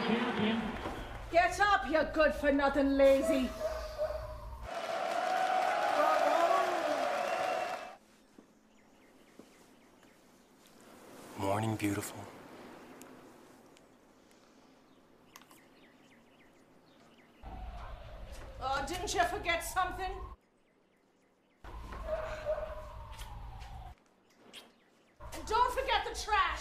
Get up, you good-for-nothing lazy. Morning, beautiful. Oh, didn't you forget something? And don't forget the trash.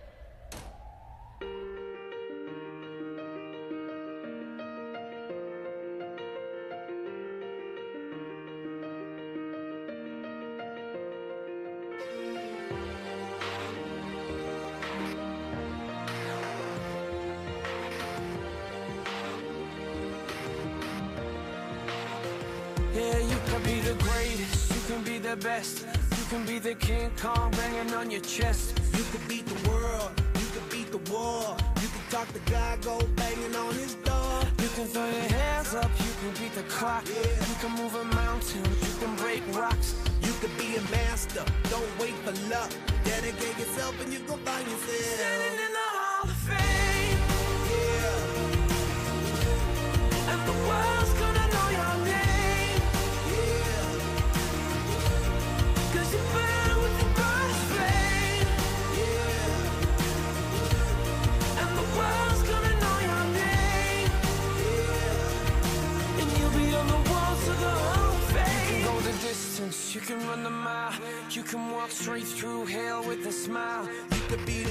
Yeah, you can be the greatest, you can be the best. You can be the King Kong banging on your chest. You could beat the world, you could beat the war. You can talk to God, go banging on his door. You can throw your hands up, you can beat the clock. Yeah. You can move a mountain, you can break rocks. You could be a master, don't wait for luck. Dedicate yourself and you gon' find yourself Standing in the Hall of Fame. Yeah, And the world's gonna know your name. yeah, 'Cause you burn with the brightest flame. yeah, And the world's gonna know your name. yeah. And you'll be on the walls of the Hall of Fame. You can go the distance, you can run the mile. You can walk straight through hell with a smile. You could be the